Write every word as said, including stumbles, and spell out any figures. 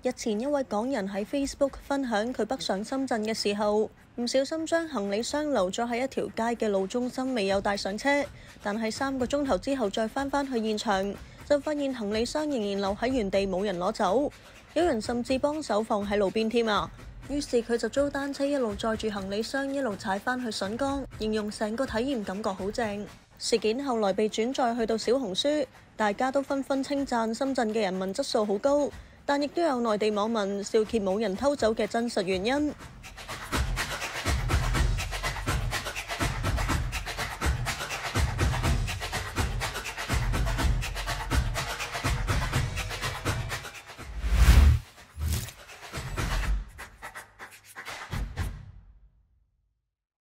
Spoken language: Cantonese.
日前，一位港人喺 Facebook 分享佢北上深圳嘅時候，唔小心將行李箱留咗喺一條街嘅路中心，未有帶上車。但係三個鐘頭之後再返返去現場，就發現行李箱仍然留喺原地，冇人攞走。有人甚至幫手放喺路邊添啊！於是佢就租單車一路載住行李箱，一路踩返去筍崗，形容成個體驗感覺好正。事件後來被轉載去到小紅書，大家都紛紛稱讚深圳嘅人文質素好高，但亦都有內地網民笑揭冇人偷走嘅真實原因。